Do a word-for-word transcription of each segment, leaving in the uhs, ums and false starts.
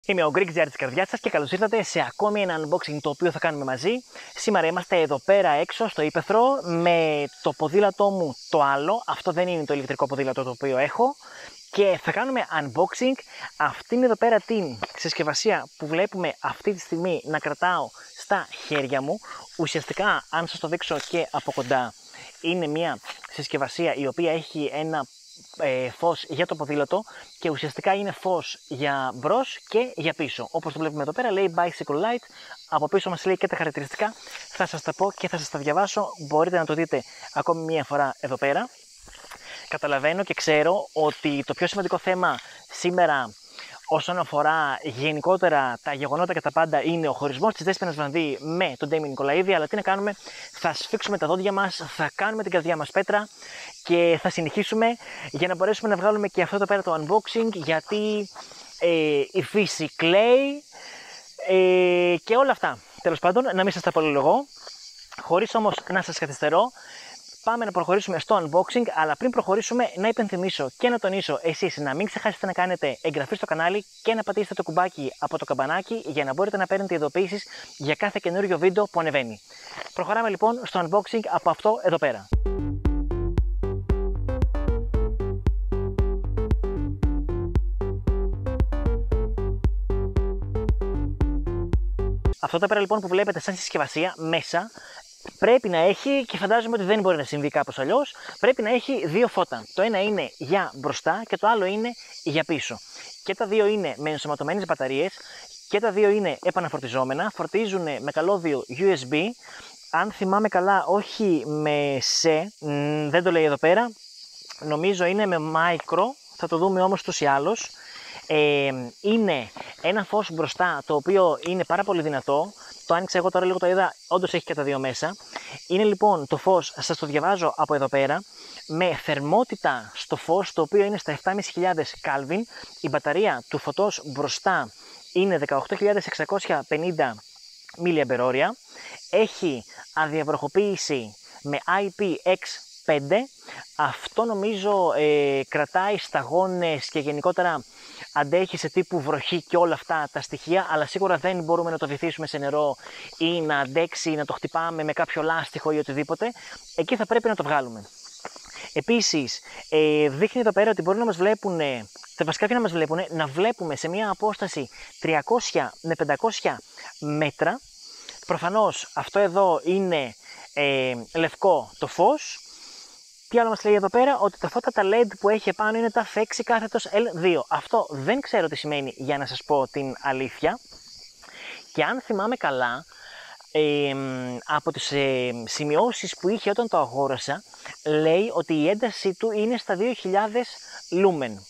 Είμαι ο GreekJR της καρδιάς σας και καλώς ήρθατε σε ακόμη ένα unboxing το οποίο θα κάνουμε μαζί. Σήμερα είμαστε εδώ πέρα έξω στο ύπαιθρο με το ποδήλατό μου το άλλο. Αυτό δεν είναι το ηλεκτρικό ποδήλατο το οποίο έχω. Και θα κάνουμε unboxing αυτήν εδώ πέρα την συσκευασία που βλέπουμε αυτή τη στιγμή να κρατάω στα χέρια μου. Ουσιαστικά, αν σας το δείξω και από κοντά, είναι μια συσκευασία η οποία έχει ένα ε, φως για το ποδήλατο και ουσιαστικά είναι φως για μπρος και για πίσω. Όπως το βλέπουμε εδώ πέρα, λέει Bicycle Light. Από πίσω μας λέει και τα χαρακτηριστικά. Θα σας τα πω και θα σας τα διαβάσω. Μπορείτε να το δείτε ακόμη μία φορά εδώ πέρα. Καταλαβαίνω και ξέρω ότι το πιο σημαντικό θέμα σήμερα όσον αφορά γενικότερα τα γεγονότα και τα πάντα είναι ο χωρισμός της Δέσποινας Βανδύ με τον Ντέιμι Νικολαίδη, αλλά τι να κάνουμε, θα σφίξουμε τα δόντια μας, θα κάνουμε την καρδιά μας πέτρα και θα συνεχίσουμε για να μπορέσουμε να βγάλουμε και αυτό εδώ πέρα το unboxing, γιατί ε, η φύση κλαίει ε, και όλα αυτά. Τέλος πάντων, να μην σας τα πολυλογώ, χωρίς όμως να σας καθυστερώ. Πάμε να προχωρήσουμε στο unboxing, αλλά πριν προχωρήσουμε να υπενθυμίσω και να τονίσω εσείς να μην ξεχάσετε να κάνετε εγγραφή στο κανάλι και να πατήσετε το κουμπάκι από το καμπανάκι για να μπορείτε να παίρνετε ειδοποιήσεις για κάθε καινούριο βίντεο που ανεβαίνει. Προχωράμε λοιπόν στο unboxing από αυτό εδώ πέρα. Αυτό εδώ πέρα λοιπόν που βλέπετε σαν συσκευασία μέσα πρέπει να έχει, και φαντάζομαι ότι δεν μπορεί να συμβεί κάπως αλλιώς, πρέπει να έχει δύο φώτα. Το ένα είναι για μπροστά και το άλλο είναι για πίσω. Και τα δύο είναι με ενσωματωμένες μπαταρίες και τα δύο είναι επαναφορτιζόμενα. Φορτίζουν με καλώδιο γιου ες μπι. Αν θυμάμαι καλά, όχι με σε, δεν το λέει εδώ πέρα. Νομίζω είναι με micro, θα το δούμε όμως τους ή άλλως. Ε, είναι ένα φως μπροστά το οποίο είναι πάρα πολύ δυνατό. Το άνοιξα εγώ τώρα λίγο, το είδα, όντως έχει και τα δύο μέσα. Είναι λοιπόν το φως, σας το διαβάζω από εδώ πέρα, με θερμότητα στο φως το οποίο είναι στα επτά χιλιάδες πεντακόσια Kelvin. Η μπαταρία του φωτός μπροστά είναι δεκαοκτώ χιλιάδες εξακόσια πενήντα μιλιαμπερόρια. Έχει αδιαβροχοποίηση με άι πι εξ πέντε. Αυτό νομίζω ε, κρατάει σταγόνες και γενικότερα αντέχει σε τύπου βροχή και όλα αυτά τα στοιχεία, αλλά σίγουρα δεν μπορούμε να το βυθίσουμε σε νερό ή να αντέξει, να το χτυπάμε με κάποιο λάστιχο ή οτιδήποτε. Εκεί θα πρέπει να το βγάλουμε. Επίσης, ε, δείχνει εδώ πέρα ότι μπορεί να μας βλέπουν, βασικά και να μας βλέπουν, να βλέπουμε σε μια απόσταση τριακόσια με πεντακόσια μέτρα. Προφανώς αυτό εδώ είναι ε, λευκό το φως. Τι άλλο μας λέει εδώ πέρα, ότι τα φώτα τα ελ ι ντι που έχει επάνω είναι τα εφ έξι κάθετος ελ δύο. Αυτό δεν ξέρω τι σημαίνει, για να σας πω την αλήθεια. Και αν θυμάμαι καλά, ε, από τις ε, σημειώσεις που είχε όταν το αγόρασα, λέει ότι η ένταση του είναι στα δύο χιλιάδες λούμεν.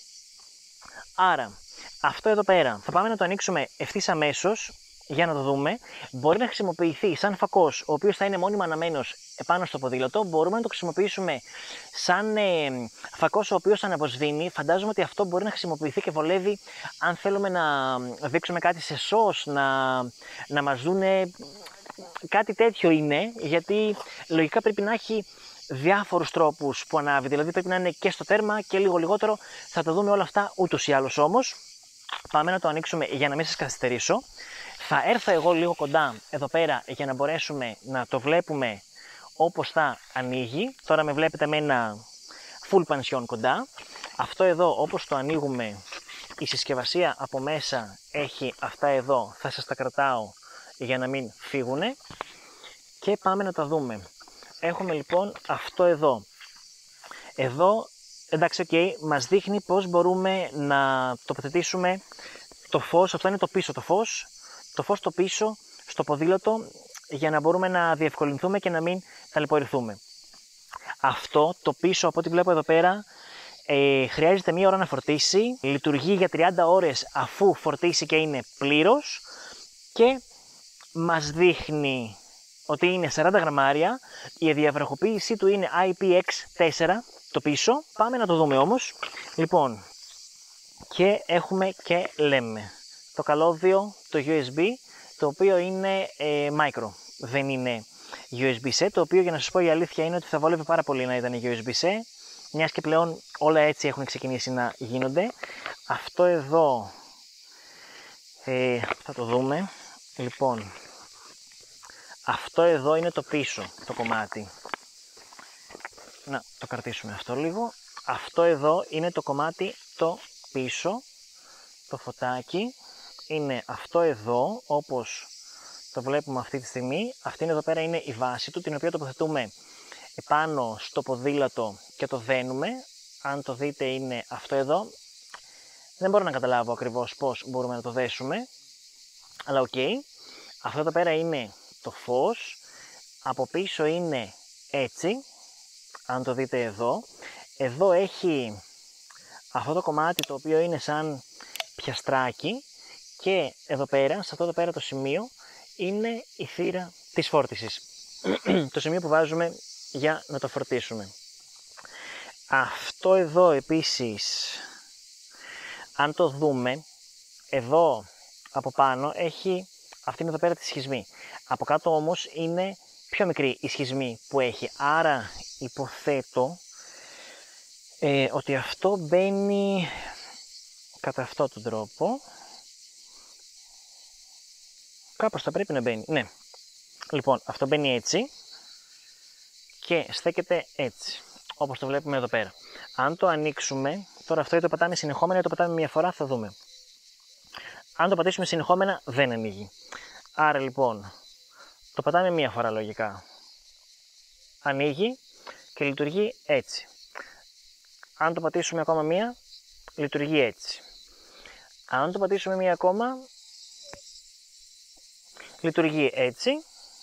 Άρα, αυτό εδώ πέρα θα πάμε να το ανοίξουμε ευθύς αμέσως για να το δούμε. Μπορεί να χρησιμοποιηθεί σαν φακός, ο οποίος θα είναι μόνιμα αναμένος επάνω στο ποδήλατο. Μπορούμε να το χρησιμοποιήσουμε σαν ε, φακός ο οποίος αναβοσβήνει. Φαντάζομαι ότι αυτό μπορεί να χρησιμοποιηθεί και βολεύει αν θέλουμε να δείξουμε κάτι σε σως, να, να μας δούνε κάτι τέτοιο είναι, γιατί λογικά πρέπει να έχει διάφορους τρόπους που ανάβει. Δηλαδή πρέπει να είναι και στο τέρμα και λίγο λιγότερο. Θα τα δούμε όλα αυτά ούτως ή άλλως όμως. Πάμε να το ανοίξουμε για να μην σας καθυστερήσω. Θα έρθω εγώ λίγο κοντά εδώ πέρα για να μπορέσουμε να το βλέπουμε όπως θα ανοίγει. Τώρα με βλέπετε με ένα full pension κοντά. Αυτό εδώ όπως το ανοίγουμε, η συσκευασία από μέσα έχει αυτά εδώ. Θα σας τα κρατάω για να μην φύγουνε. Και πάμε να τα δούμε. Έχουμε λοιπόν αυτό εδώ. Εδώ, εντάξει, ok, μας δείχνει πώς μπορούμε να τοποθετήσουμε το φως. Αυτό είναι το πίσω το φως. Το φως το πίσω στο ποδήλατο για να μπορούμε να διευκολυνθούμε και να μην ταλαιπωρηθούμε. Αυτό το πίσω από ό,τι βλέπω εδώ πέρα ε, χρειάζεται μία ώρα να φορτίσει. Λειτουργεί για τριάντα ώρες αφού φορτίσει και είναι πλήρως και μας δείχνει ότι είναι σαράντα γραμμάρια. Η αδιαβροχοποίησή του είναι άι πι εξ τέσσερα το πίσω. Πάμε να το δούμε όμως. Λοιπόν, και έχουμε και λέμε το καλώδιο, το γιου ες μπι, το οποίο είναι ε, micro, δεν είναι γιου ες μπι-C, το οποίο για να σας πω η αλήθεια είναι ότι θα βόλευε πάρα πολύ να ήταν γιου ες μπι-C, μιας και πλέον όλα έτσι έχουν ξεκινήσει να γίνονται. Αυτό εδώ Ε, θα το δούμε. Λοιπόν, αυτό εδώ είναι το πίσω το κομμάτι. Να το κρατήσουμε αυτό λίγο. Αυτό εδώ είναι το κομμάτι το πίσω, το φωτάκι. Είναι αυτό εδώ, όπως το βλέπουμε αυτή τη στιγμή. Αυτή εδώ πέρα είναι η βάση του, την οποία τοποθετούμε επάνω στο ποδήλατο και το δένουμε. Αν το δείτε είναι αυτό εδώ. Δεν μπορώ να καταλάβω ακριβώς πώς μπορούμε να το δέσουμε, αλλά οκ. Okay. Αυτό εδώ πέρα είναι το φως. Από πίσω είναι έτσι, αν το δείτε εδώ. Εδώ έχει αυτό το κομμάτι το οποίο είναι σαν πιαστράκι και εδώ πέρα, σε αυτό εδώ πέρα το σημείο, είναι η θύρα της φόρτισης. Το σημείο που βάζουμε για να το φορτίσουμε. Αυτό εδώ επίσης, αν το δούμε, εδώ από πάνω έχει αυτή εδώ πέρα τη σχισμή. Από κάτω όμως είναι πιο μικρή η σχισμή που έχει. Άρα υποθέτω ε, ότι αυτό μπαίνει κατά αυτόν τον τρόπο. Κάπως θα πρέπει να μπαίνει, ναι. Λοιπόν, αυτό μπαίνει έτσι και στέκεται έτσι, όπως το βλέπουμε εδώ πέρα. Αν το ανοίξουμε, τώρα αυτό το πατάμε συνεχόμενα ή το πατάμε μία φορά, θα δούμε. Αν το πατήσουμε συνεχόμενα, δεν ανοίγει. Άρα λοιπόν, το πατάμε μία φορά λογικά. Ανοίγει και λειτουργεί έτσι. Αν το πατήσουμε ακόμα μία, λειτουργεί έτσι. Αν το πατήσουμε μία ακόμα, λειτουργεί έτσι.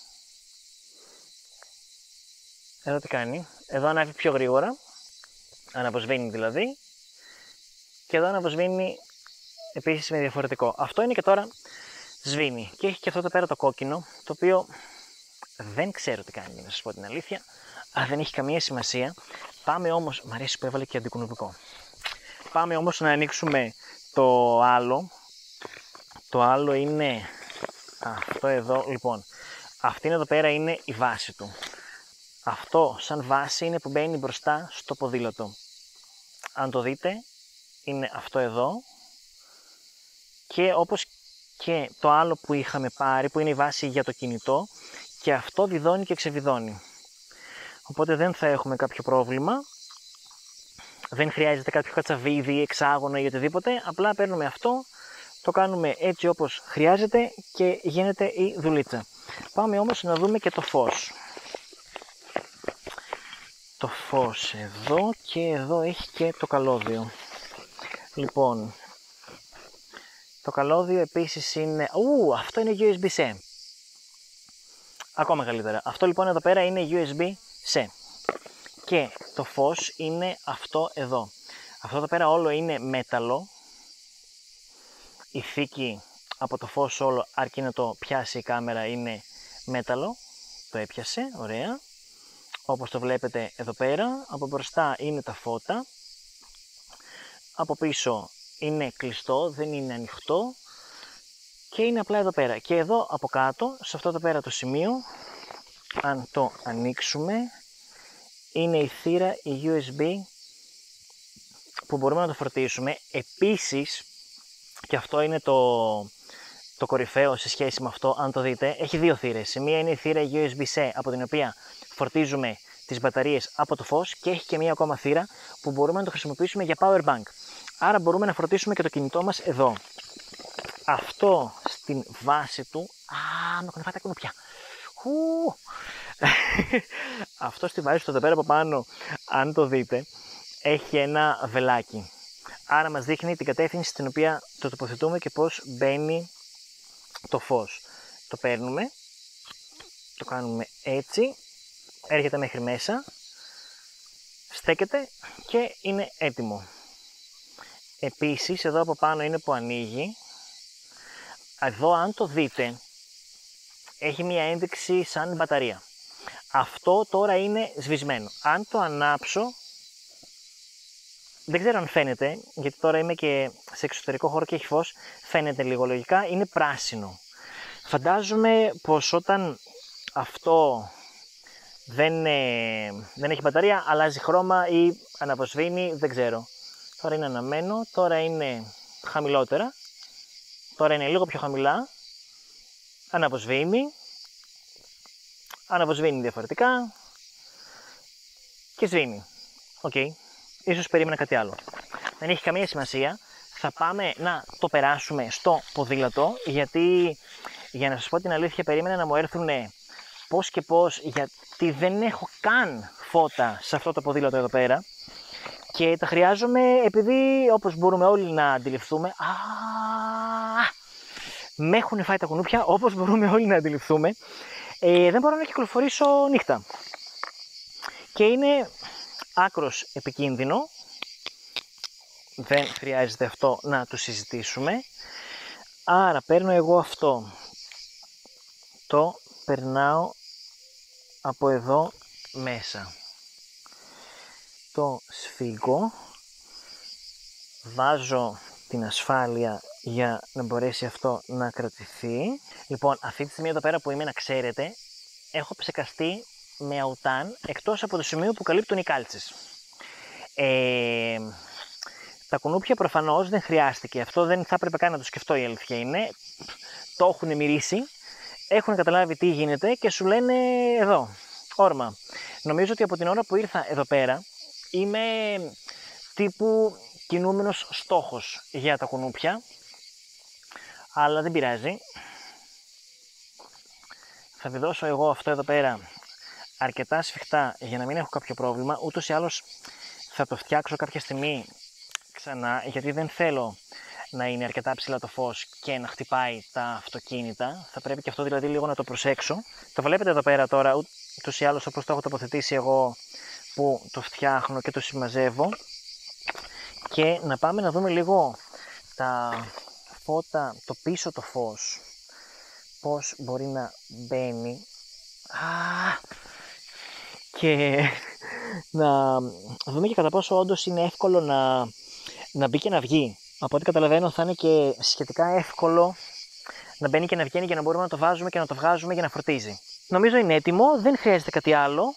Εδώ τι κάνει, εδώ ανάβει πιο γρήγορα, αναβοσβήνει δηλαδή, και εδώ αναβοσβήνει επίσης με διαφορετικό. Αυτό είναι και τώρα σβήνει και έχει και αυτό εδώ πέρα το κόκκινο, το οποίο δεν ξέρω τι κάνει, να σας πω την αλήθεια, αλλά δεν έχει καμία σημασία. Πάμε όμως, μ' αρέσει που έβαλε και αντικουνουπικό. Πάμε όμως να ανοίξουμε το άλλο. Το άλλο είναι αυτό εδώ, λοιπόν, αυτή εδώ πέρα είναι η βάση του. Αυτό σαν βάση είναι που μπαίνει μπροστά στο ποδήλατο. Αν το δείτε, είναι αυτό εδώ. Και όπως και το άλλο που είχαμε πάρει, που είναι η βάση για το κινητό, και αυτό βιδώνει και ξεβιδώνει. Οπότε δεν θα έχουμε κάποιο πρόβλημα. Δεν χρειάζεται κάποιο κατσαβίδι, εξάγωνο ή οτιδήποτε. Απλά παίρνουμε αυτό, το κάνουμε έτσι όπως χρειάζεται και γίνεται η δουλίτσα. Πάμε όμως να δούμε και το φως. Το φως εδώ και εδώ έχει και το καλώδιο. Λοιπόν, το καλώδιο επίσης είναι... Ου, αυτό είναι γιου ες μπι-C. Ακόμα καλύτερα. Αυτό λοιπόν εδώ πέρα είναι γιου ες μπι-C. Και το φως είναι αυτό εδώ. Αυτό εδώ πέρα όλο είναι μέταλλο. Η θήκη από το φως όλο, αρκεί να το πιάσει η κάμερα, είναι μέταλλο. Το έπιασε, ωραία. Όπως το βλέπετε εδώ πέρα, από μπροστά είναι τα φώτα. Από πίσω είναι κλειστό, δεν είναι ανοιχτό. Και είναι απλά εδώ πέρα. Και εδώ από κάτω, σε αυτό εδώ πέρα το σημείο, αν το ανοίξουμε, είναι η θύρα, η γιου ες μπι, που μπορούμε να το φορτίσουμε. Επίσης, και αυτό είναι το, το κορυφαίο σε σχέση με αυτό, αν το δείτε, έχει δύο θύρες. Η μία είναι η θύρα γιου ες μπι-C, από την οποία φορτίζουμε τις μπαταρίες από το φως, και έχει και μία ακόμα θύρα που μπορούμε να το χρησιμοποιήσουμε για power bank. Άρα μπορούμε να φορτίσουμε και το κινητό μας εδώ. Αυτό στην βάση του... Α, με κονεφάει τα κουνουπιά. Αυτό στη βάση του εδώ πέρα από πάνω, αν το δείτε, έχει ένα βελάκι. Άρα μας δείχνει την κατεύθυνση στην οποία το τοποθετούμε και πώς μπαίνει το φως. Το παίρνουμε, το κάνουμε έτσι, έρχεται μέχρι μέσα, στέκεται και είναι έτοιμο. Επίσης εδώ από πάνω είναι που ανοίγει. Εδώ αν το δείτε, έχει μία ένδειξη σαν μπαταρία. Αυτό τώρα είναι σβησμένο. Αν το ανάψω, δεν ξέρω αν φαίνεται, γιατί τώρα είμαι και σε εξωτερικό χώρο και έχει φως, φαίνεται λίγο λογικά, είναι πράσινο. Φαντάζομαι πως όταν αυτό δεν, ε, δεν έχει μπαταρία, αλλάζει χρώμα ή αναβοσβήνει, δεν ξέρω. Τώρα είναι αναμένο, τώρα είναι χαμηλότερα Τώρα είναι λίγο πιο χαμηλά. Αναβοσβήνει. Αναβοσβήνει διαφορετικά. Και σβήνει. Οκ. Okay. Ίσως περίμενα κάτι άλλο. Δεν έχει καμία σημασία. Θα πάμε να το περάσουμε στο ποδήλατο, γιατί για να σας πω την αλήθεια περίμενα να μου έρθουν πώς και πώς, γιατί δεν έχω καν φώτα σε αυτό το ποδήλατο εδώ πέρα και τα χρειάζομαι επειδή, όπως μπορούμε όλοι να αντιληφθούμε, α, με έχουν φάει τα κουνούπια, όπως μπορούμε όλοι να αντιληφθούμε, ε, δεν μπορώ να κυκλοφορήσω νύχτα και είναι άκρος επικίνδυνο. Δεν χρειάζεται αυτό να το συζητήσουμε. Άρα παίρνω εγώ αυτό. Το περνάω από εδώ μέσα. Το σφίγγω. Βάζω την ασφάλεια για να μπορέσει αυτό να κρατηθεί. Λοιπόν, αυτή τη στιγμή εδώ πέρα που είμαι, να ξέρετε, έχω ψεκαστεί με αουτάν εκτός από το σημείο που καλύπτουν οι κάλτσες. Ε... Τα κουνούπια προφανώς δεν χρειάστηκε, αυτό δεν θα έπρεπε καν να το σκεφτώ, η αλήθεια είναι. Το έχουν μυρίσει, έχουν καταλάβει τι γίνεται και σου λένε εδώ, όρμα. Νομίζω ότι από την ώρα που ήρθα εδώ πέρα είμαι τύπου κινούμενος στόχος για τα κουνούπια, αλλά δεν πειράζει. Θα βιδώσω εγώ αυτό εδώ πέρα αρκετά σφιχτά για να μην έχω κάποιο πρόβλημα, ούτως ή άλλως θα το φτιάξω κάποια στιγμή ξανά, γιατί δεν θέλω να είναι αρκετά ψηλά το φως και να χτυπάει τα αυτοκίνητα. Θα πρέπει και αυτό δηλαδή λίγο να το προσέξω. Το βλέπετε εδώ πέρα τώρα, ούτως ή άλλως όπως το έχω τοποθετήσει εγώ, που το φτιάχνω και το συμμαζεύω. Και να πάμε να δούμε λίγο τα φώτα, το πίσω το φως, πώς μπορεί να μπαίνει. Α, και να δούμε και κατά πόσο όντως είναι εύκολο να, να μπει και να βγει. Από ό,τι καταλαβαίνω θα είναι και σχετικά εύκολο να μπαίνει και να βγαίνει για να μπορούμε να το βάζουμε και να το βγάζουμε για να φορτίζει. Νομίζω είναι έτοιμο, δεν χρειάζεται κάτι άλλο.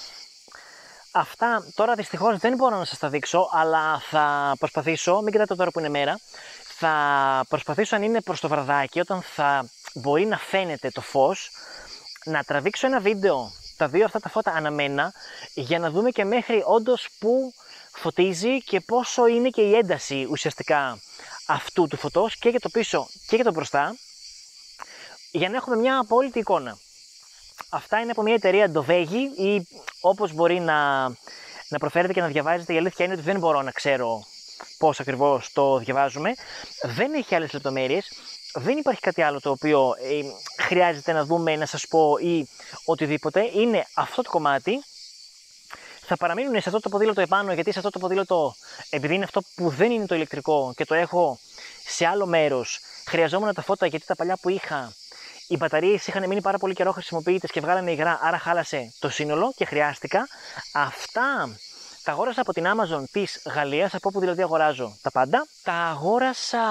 Αυτά τώρα δυστυχώς δεν μπορώ να σας τα δείξω, αλλά θα προσπαθήσω, μην κοιτάτε τώρα που είναι μέρα, θα προσπαθήσω αν είναι προς το βραδάκι, όταν θα μπορεί να φαίνεται το φως, να τραβήξω ένα βίντεο, τα δύο αυτά τα φώτα αναμένα, για να δούμε και μέχρι όντως που φωτίζει και πόσο είναι και η ένταση ουσιαστικά αυτού του φωτός και για το πίσω και για το μπροστά, για να έχουμε μια απόλυτη εικόνα. Αυτά είναι από μια εταιρεία Dovegi ή όπως μπορεί να, να προφέρετε και να διαβάζετε. Η αλήθεια είναι ότι δεν μπορώ να ξέρω πώς ακριβώς το διαβάζουμε. Δεν έχει άλλες λεπτομέρειες. Δεν υπάρχει κάτι άλλο το οποίο ε, χρειάζεται να δούμε, να σας πω ή οτιδήποτε. Είναι αυτό το κομμάτι. Θα παραμείνουν σε αυτό το ποδήλατο επάνω, γιατί σε αυτό το ποδήλατο, επειδή είναι αυτό που δεν είναι το ηλεκτρικό και το έχω σε άλλο μέρος, χρειαζόμουν τα φώτα γιατί τα παλιά που είχα, οι μπαταρίες είχαν μείνει πάρα πολύ καιρό χρησιμοποιητές και βγάλανε υγρά, άρα χάλασε το σύνολο και χρειάστηκα. Αυτά τα αγόρασα από την Amazon της Γαλλίας, από όπου δηλαδή αγοράζω τα πάντα. Τα αγόρασα,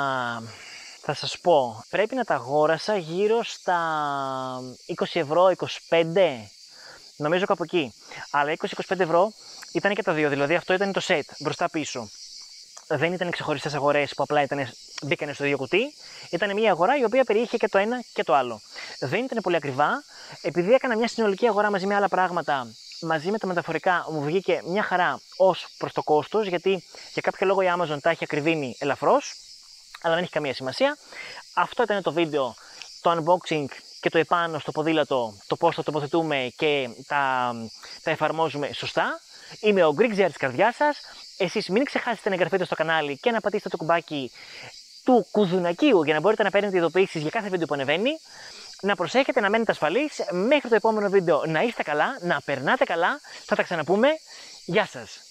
θα σας πω, πρέπει να τα αγόρασα γύρω στα είκοσι ευρώ, είκοσι πέντε, νομίζω κάπου εκεί. Αλλά είκοσι με είκοσι πέντε ευρώ ήταν και τα δύο, δηλαδή αυτό ήταν το set, μπροστά πίσω. Δεν ήταν ξεχωριστές αγορές που απλά ήταν, μπήκανε στο ίδιο κουτί. Ήταν μια αγορά η οποία περιείχε και το ένα και το άλλο. Δεν ήταν πολύ ακριβά. Επειδή έκανα μια συνολική αγορά μαζί με άλλα πράγματα, μαζί με τα μεταφορικά, μου βγήκε μια χαρά ως προς το κόστος, γιατί για κάποιο λόγο η Amazon τα έχει ακριβήνει ελαφρώς, αλλά δεν έχει καμία σημασία. Αυτό ήταν το βίντεο, το unboxing και το επάνω στο ποδήλατο, το πώς το τοποθετούμε και τα, τα εφαρμόζουμε σωστά. Είμαι ο Greek της καρδιάς σας. Εσείς μην ξεχάσετε να εγγραφείτε στο κανάλι και να πατήσετε το κουμπάκι του κουδουνακίου για να μπορείτε να παίρνετε ειδοποιήσεις για κάθε βίντεο που ανεβαίνει. Να προσέχετε, να μένετε ασφαλείς. Μέχρι το επόμενο βίντεο να είστε καλά, να περνάτε καλά. Θα τα ξαναπούμε. Γεια σας!